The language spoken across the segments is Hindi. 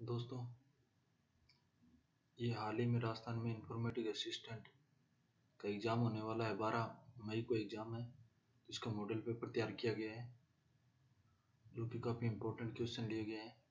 दोस्तों, ये हाल ही में राजस्थान में इंफॉर्मेटिक असिस्टेंट का एग्ज़ाम होने वाला है। 12 मई को एग्ज़ाम है। इसका मॉडल पेपर तैयार किया गया है जो कि काफ़ी इंपॉर्टेंट क्वेश्चन लिए गए हैं।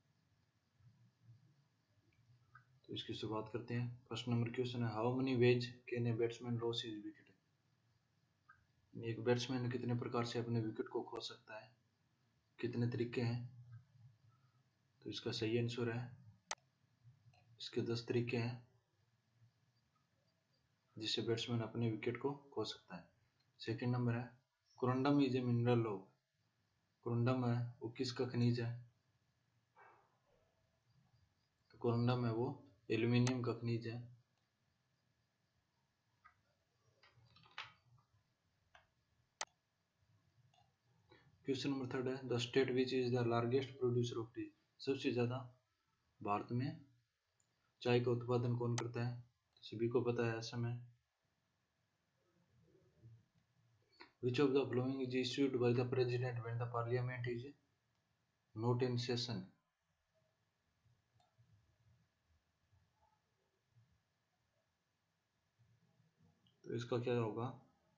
तो इसकी शुरुआत करते हैं। फर्स्ट नंबर क्वेश्चन है, how many ways can a batsman lose his wicket. एक बैट्समैन कितने प्रकार से अपने विकेट को खो सकता है, कितने तरीके हैं। तो इसका सही आंसर है, इसके 10 तरीके हैं जिससे बैट्समैन अपने विकेट को खो सकता है। सेकंड नंबर है, corundum is a mineral of. Corundum है वो किसका खनिज है। तो कोरंडम है वो एल्यूमिनियम का खनिज है। क्वेश्चन नंबर थर्ड है, the state which is the largest producer of tea. सबसे ज्यादा भारत में चाय का उत्पादन कौन करता है। सभी को पता है, असम है। Which of the following is issued by the president when the parliament is not in session. तो इसका क्या होगा,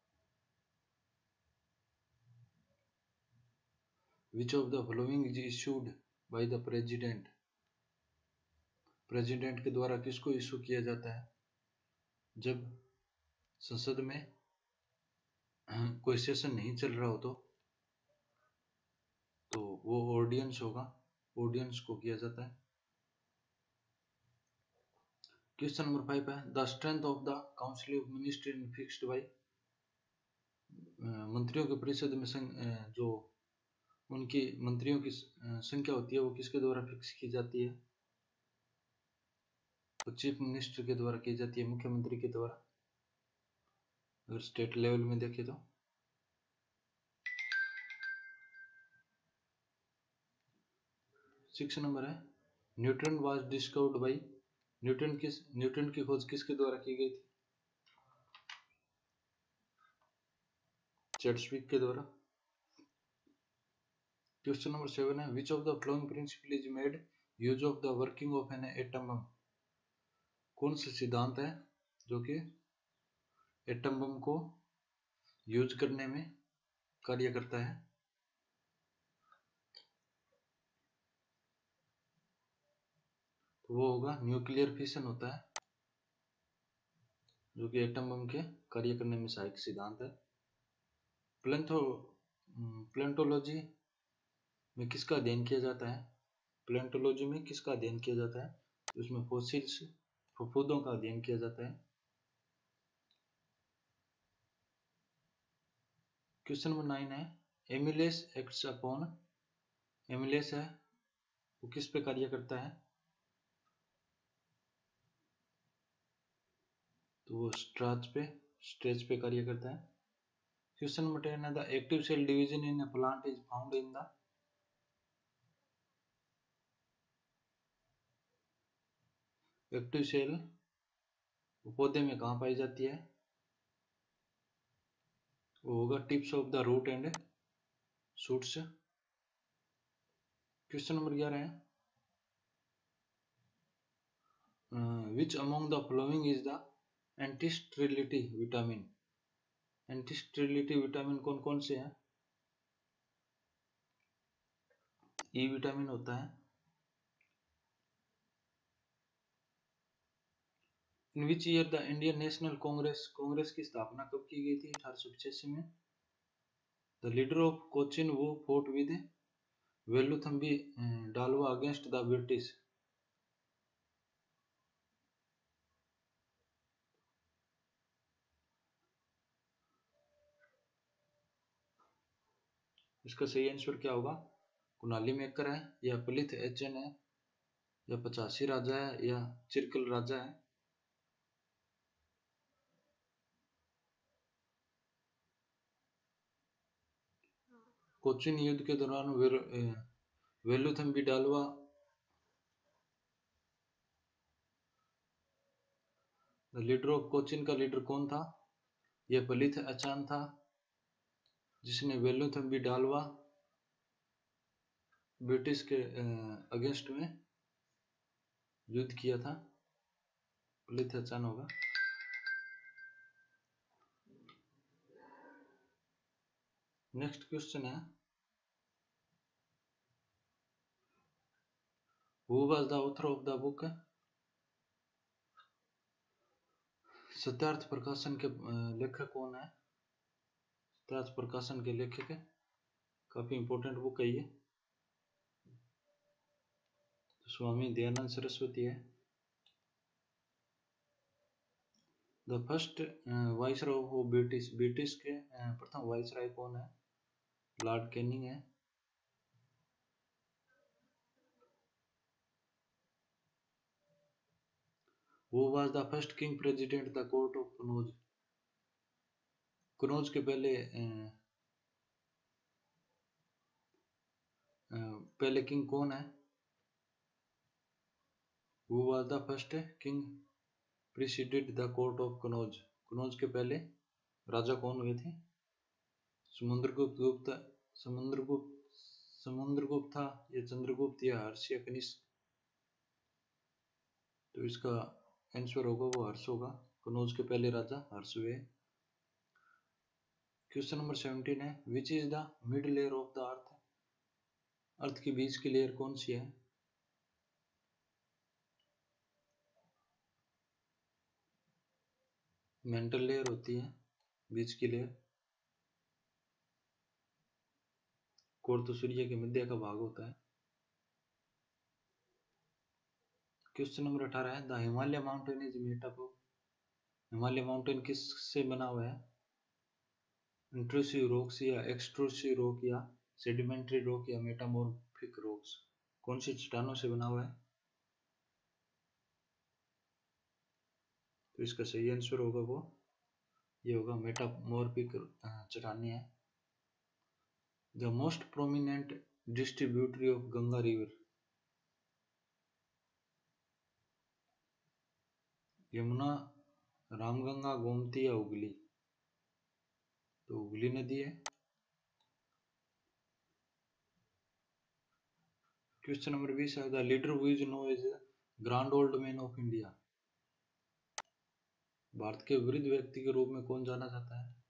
which of the following is issued by the president. President के द्वारा किसको इशू किया जाता है, जब संसद में कोई सेशन नहीं चल रहा हो तो वो ऑर्डिनेंस होगा, ऑर्डिनेंस को किया जाता है। क्वेश्चन नंबर 5 है, the strength of the council of minister in fixed by. मंत्रियों के परिषद में जो उनकी मंत्रियों की संख्या होती है वो किसके द्वारा फिक्स की जाती है। तो चीफ मिनिस्टर के द्वारा की जाती है, मुख्यमंत्री के द्वारा, अगर स्टेट लेवल में देखें तो। सिक्स नंबर है, Newton was discovered by. Newton की खोज किसके द्वारा की गई थी। चैडविक के द्वारा। क्वेश्चन नंबर 7 है, which of the following principle is made use of the working of an atom bomb. कौन सा सिद्धांत है जो कि एटम बम को यूज करने में कार्य करता है। तो वो होगा न्यूक्लियर फिशन होता है जो कि एटम बम के कार्य करने में सहायक सिद्धांत है। प्लेंटोलॉजी में किसका अध्ययन किया जाता है। प्लेंटोलॉजी में किसका अध्ययन किया जाता है, तो उसमें फॉसिल्स, फफूदों का अध्ययन किया जाता है। क्वेश्चन नंबर 9 है, एमिलेस एक्ट्स अपॉन। एमिलेस है वो किस पे कार्य करता है, तो वो स्ट्रेच पे कार्य करता है। क्वेश्चन नंबर 10 है, the active cell division in a plant is found in the. Active cell पौधे में कहाँ पाई जाती है, वो होगा tips of the root and shoots. Question number 11 है, which among the following is the antisterility vitamin. Antisterility vitamin कौन कौन से हैं। ई विटामिन होता है। In which year the Indian National Congress की स्थापना कब की गई थी, 1885 में। The leader of Cochin who fought with Veluthampi Dalawa against the British. इसका सही आंसर क्या होगा, कुनाली मेकर है, या पलिथ एचएन है, या 85 राजा है, या चिरकल राजा है। कोचिन युद्ध के दौरान वेलुथम्बी डालवा लीडर ऑफ कोचिन का लीडर कौन था, यह पलिथ एचान था जिसने वेलुथम्बी डालवा ब्रिटिश के अगेंस्ट में युद्ध किया था? प्लिथचन होगा। नेक्स्ट क्वेश्चन है, who was the author of the book? Satyarth Prakashan के लेखक कौन है? सत्यार्थ प्रकाशन के लेखक है, काफी इंपॉर्टेंट बुक है ये, स्वामी दयानंद सरस्वती है। The first viceroy of British, British के प्रथम वाइसरॉय कौन है? लॉर्ड कैनिंग है। Who was the first king president the court of Kannauj? Kannauj के पहले किंग कौन है? Who was the first king preceded the court of Kannauj? Kannauj के पहले राजा कौन हुए थे? समुद्रगुप्त, समुद्रगुप्त था या चंद्रगुप्त या हर्ष या कनिष्क? तो इसका आंसर होगा वो हर्ष होगा। कनौज के पहले राजा हर्ष हुए। क्वेश्चन नंबर 17 है, which is the mid layer of the earth? Earth की बीच की लेयर कौन सी है? मेंटल लेयर होती है बीच की लेयर। कोर तो सूर्य के मध्य का भाग होता है। क्वेश्चन नंबर 18 है, the Himalaya mountain is made up of? Himalaya mountain किससे बना हुआ है? इंट्रूसिव रॉक्स या एक्सट्रूसिव रॉक या सेडिमेंट्री रॉक या मेटामॉर्फिक रॉक्स? कौन सी चट्टानों से बना हुआ है? तो इसका सही आंसर होगा वो ये होगा मेटामॉर्फिक चट्टानें हैं। The most prominent distributary of Ganga river? Yamuna, Ramganga, Gomti या हुगली? तो हुगली नदी है। क्वेश्चन नंबर 20 है, the leader who is known as grand old man of India? Bharat के वृद्ध व्यक्ति के रूप में कौन जाना जाता है?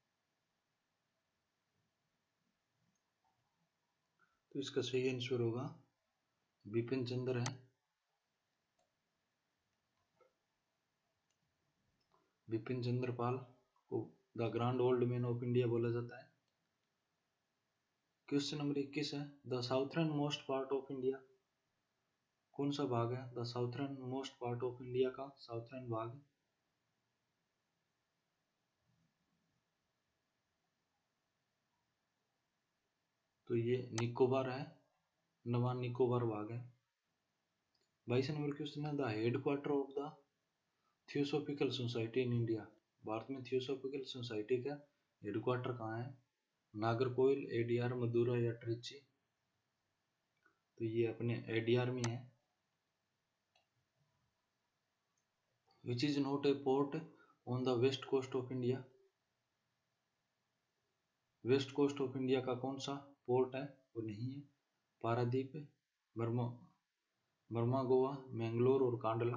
तो इसका सही आंसर होगा बिपिन चंद्र है। बिपिन चंद्र पाल को the grand old man of India बोला जाता है। क्वेश्चन नंबर 21 है, the southern most part of India? कौन सा भाग है the southern most part of India का साउथर्न भाग? तो ये निकोबार है, अंडमान निकोबार भाग है। 22 नंबर क्वेश्चन है, the headquarter of the theosophical society in India? Bharat में थियोसॉफिकल सोसाइटी का हेडक्वार्टर कहाँ है? नागरकोइल, एडीआर, मदुरा या ट्रिची? तो ये अपने एडीआर में है। Which is not a port on the west coast of India? West coast of India का कौन सा पोर्ट है वो नहीं है? पारादीप, बर्मा, गोवा, मैंगलोर और कांडला?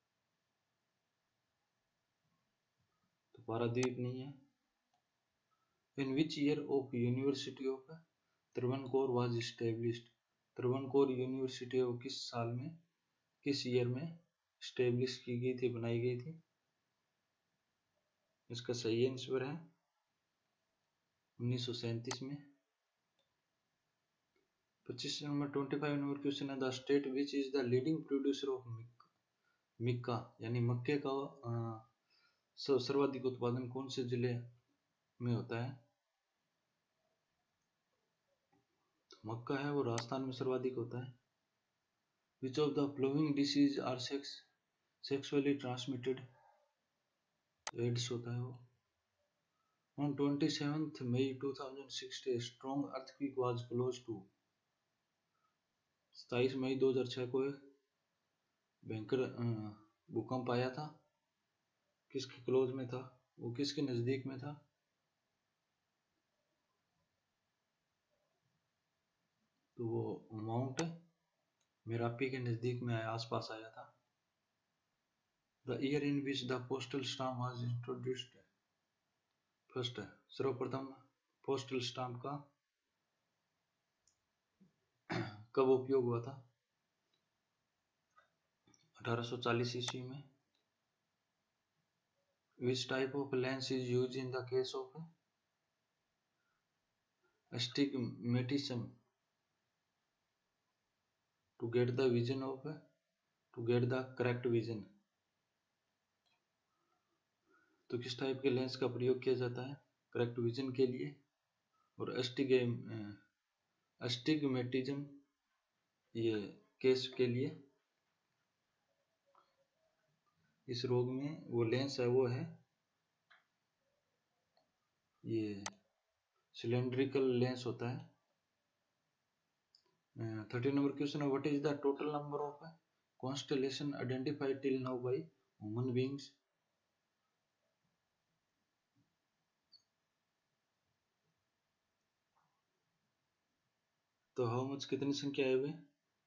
तो पारादीप नहीं है। In which year of university of Travancore was established? Travancore university of किस साल में, किस ईयर में एस्टेब्लिश की गई थी, बनाई गई थी? इसका सही आंसर है 1937 में। 25 नंबर 25 नंबर क्वेश्चन है, the state which is the leading producer of mica यानी मक्के का सर्वाधिक उत्पादन कौन से जिले में होता है? तो मक्का है वो राजस्थान में सर्वाधिक होता है। Which of the following disease are sexually transmitted? AIDS होता है वो। On 27th May 2006 a strong earthquake was close to? 27 मई 2006 को एक भयंकर भूकंप आया था, किसके क्लोज में था वो, किसके नजदीक में था? तो वो माउंट मेरापी के नजदीक में आया, आसपास आया था। The year in which the postal stamp was introduced. First है, सर्वप्रथम पोस्टल स्टाम्प का कब उपयोग हुआ था? 1840 ईस्वी में। Which type of lens is used in the case of astigmatism to get the vision of to get the correct vision? तो किस टाइप के लेंस का प्रयोग किया जाता है करेक्ट विजन के लिए? और अस्टिग्मेटिज्म ये केस के लिए, इस रोग में वो लेंस है वो है ये सिलेंड्रिकल लेंस होता है। 13 नंबर क्वेश्चन है, what is the total number of constellation identified till now by human beings? तो हाउ मच कितनी संख्या है वे?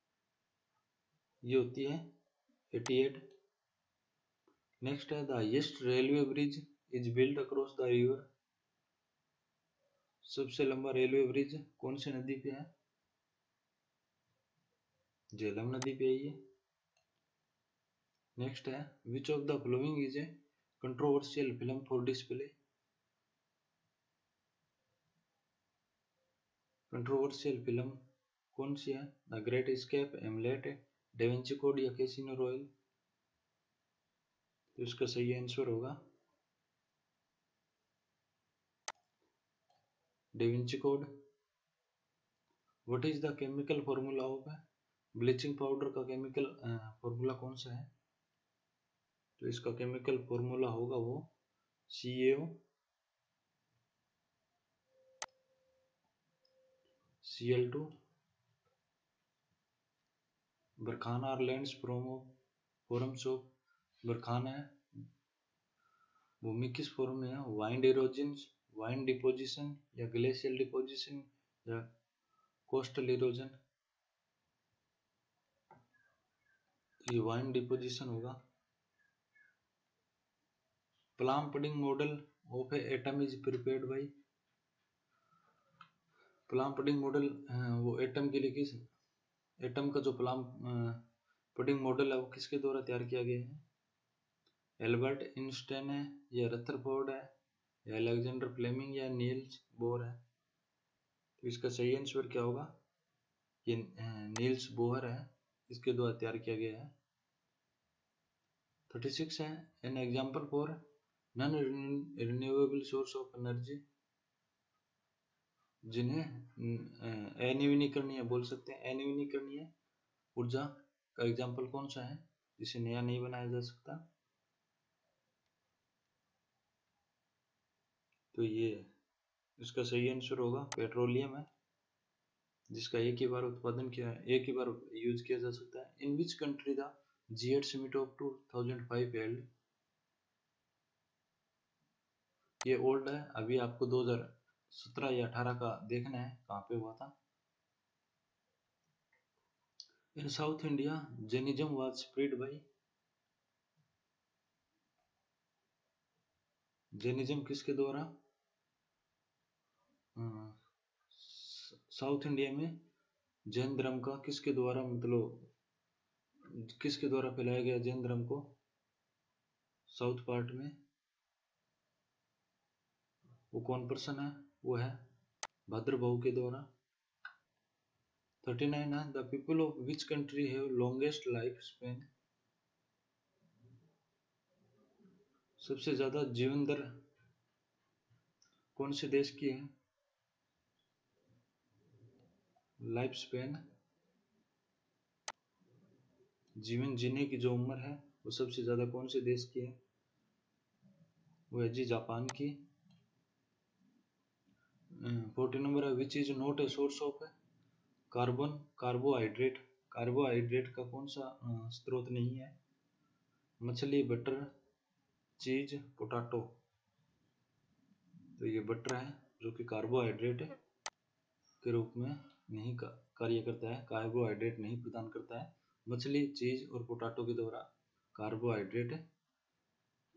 ये होती है 88। नेक्स्ट है, the highest railway bridge is built across the river. सबसे लंबा रेलवे ब्रिज कौन सी नदी पे है? झेलम नदी पे है ये। नेक्स्ट है, which of the following is a controversial film for display? Controversial film कौन सी है? The great escape, Hamlet, Da Vinci code या कैसीनो रॉयल? तो इसका सही आंसर होगा Da Vinci code. What is the chemical formula of bleaching powder का केमिकल फॉर्मूला कौन सा है? तो इसका केमिकल फॉर्मूला होगा वो CaO Cl2। बरखाना और लैंड्स फॉर्म्स ऑफ बरखाना है भूमि किस फॉर्म में है? वाइंड इरोजन, वाइंड डिपोजिशन या ग्लेशियल डिपोजिशन या कोस्टल इरोजन? ये वाइंड डिपोजिशन होगा। Plum pudding model of atom is prepared by. Plum pudding model वो एटम के लिए किस एटम का जो प्लाम पुडिंग मॉडल है वो किसके द्वारा तैयार किया गया है? एल्बर्ट आइंस्टाइन है या रदरफोर्ड है या अलेक्जेंडर फ्लेमिंग या नील्स बोर है? तो इसका सही आंसर क्या होगा? ये नील्स बोहर है, इसके द्वारा तैयार किया गया है। 36 है, an example for non renewable source of energy, जिन्हें अनवीनीकरणीय बोल सकते हैं। अनवीनीकरणीय ऊर्जा का एग्जांपल कौन सा है जिसे नया नहीं बनाया जा सकता? तो ये इसका सही आंसर होगा पेट्रोलियम है, जिसका एक ही बार उत्पादन किया है, एक ही बार यूज किया जा सकता है। In which country the G8 summit of 2005 held? ये ओल्ड है, अभी आपको 2017 या 18 का देखना है कहाँ पे हुआ था। In South India Jainism was spread by. Jainism किसके द्वारा साउथ इंडिया में जैन धर्म का किसके द्वारा मतलब किसके द्वारा फैलाया गया जैन धर्म को साउथ पार्ट में? वो कौन पर्सन है? वो है भद्रबहू के द्वारा। 39 है, the people of which country have longest life Spain? सबसे ज्यादा जीवन दर कौन से देश की है? लाइफ स्पेन, जीवन जीने की जो उम्र है वो सबसे ज्यादा कौन से देश की है? वो है जी जापान की। 40 नंबर है, which is not a source of carbon carbohydrate. Carbohydrate का कौन सा स्रोत नहीं है? मछली, बटर, चीज, पोटैटो। तो ये बटर है जो कि कार्बोहाइड्रेट के रूप में नहीं कार्य करता है, कार्बोहाइड्रेट नहीं प्रदान करता है। मछली, चीज और पोटैटो के द्वारा कार्बोहाइड्रेट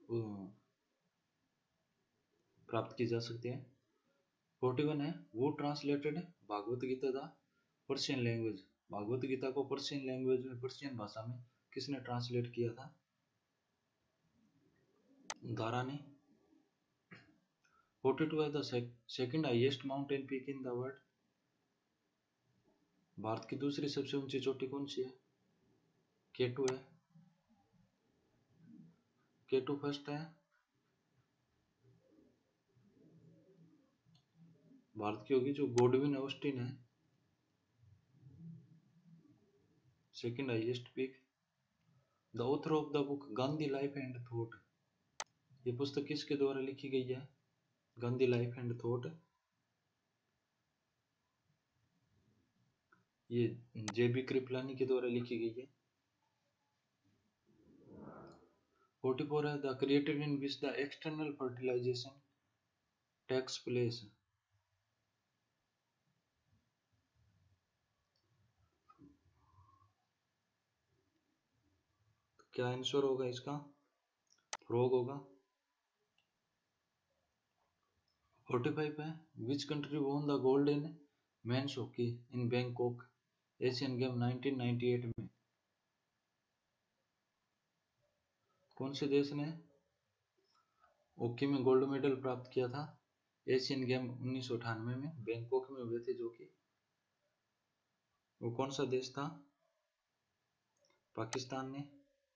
प्राप्त की जा सकती है। 41 है, who translated Bhagavad Gita the Persian language. Bhagavad Gita को पर्शियन लैंग्वेज में, पर्शियन भाषा में किसने ट्रांसलेट किया था? दारा ने। 42 है, the second highest mountain peak in the world. भारत की दूसरी सबसे ऊंची चोटी कौन सी है? K2 है। K2 फर्स्ट है। भारत की होगी जो गोडविन ऑस्टिन है, second highest peak. The author of the book Gandhi life and thought, ये पुस्तक किसके द्वारा लिखी गई है? गांधी लाइफ एंड थॉट, ये JB कृपलानी के द्वारा लिखी गई है। 44 है, the creature in which the external fertilization takes place. क्या आंसर होगा इसका? फ्रॉग होगा। 45 है, which country won the gold in men's hockey in Bangkok Asian game 1998 में? कौन से देश ने हॉकी में गोल्ड मेडल प्राप्त किया था एशियन गेम 1998 में? बैंकॉक में हुए थे, जो कि वो कौन सा देश था? पाकिस्तान ने।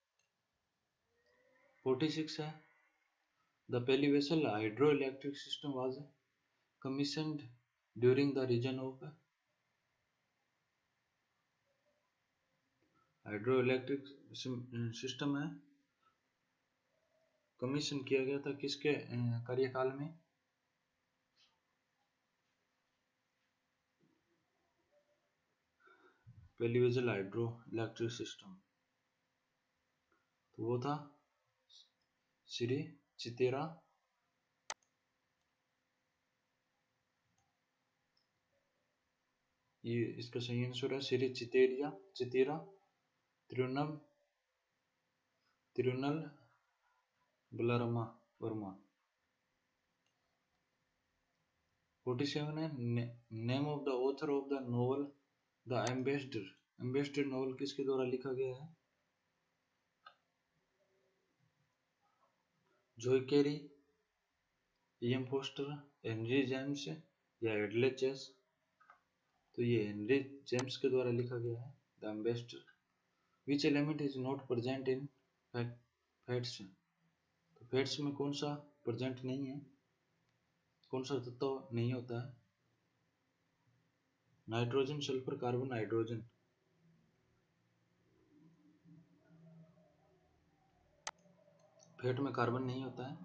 46 है, the Pallivasal hydro electric system was commissioned during the reign of. Hydro electric system है, कमीशन किया गया था किसके कार्यकाल में? पहली वेसल हाइड्रो इलेक्ट्रिक सिस्टम, तो वो था श्री चितेरा। ये इसका सही आंसर है श्री चितेरा तिरुनल बलरामा वर्मा। 47 है, name of the author of the novel the ambassador. Ambassador novel किसके द्वारा लिखा गया है? Joy Cary, E.M. Forster, Henry James या एडले चेस? तो ये हेनरी जेम्स के द्वारा लिखा गया है the ambassador. Which element is not present in fats? तो फैट्स में कौन सा प्रेजेंट नहीं है, कौन सा तत्व नहीं होता है? Nitrogen, sulphur, carbon, hydrogen. Fat में कार्बन नहीं होता है।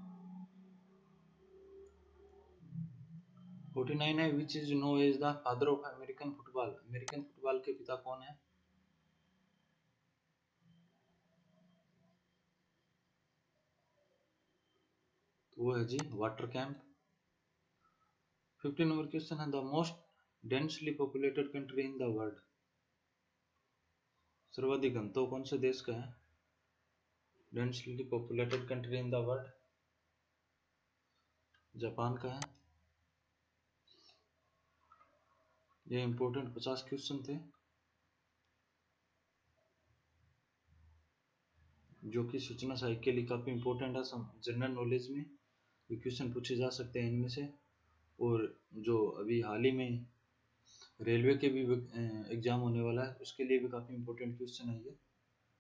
49 है, which is known as the father of American football. American football के पिता कौन है? तो वो है जी वाटर कैंप। 15 नंबर क्वेश्चन है, the most densely populated country in the world. सर्वाधिक घनत्व कौन से देश का है? Densely populated country in the world, Japan का है। ये इंपॉर्टेंट 50 क्वेश्चन थे जो कि सूचना साहित्य के लिए काफी इंपॉर्टेंट है। जनरल नॉलेज में ये क्वेश्चन पूछे जा सकते हैं इनमें से। और जो अभी हाल ही में रेलवे के भी एग्जाम होने वाला है, उसके लिए भी काफी इंपॉर्टेंट क्वेश्चन है ये।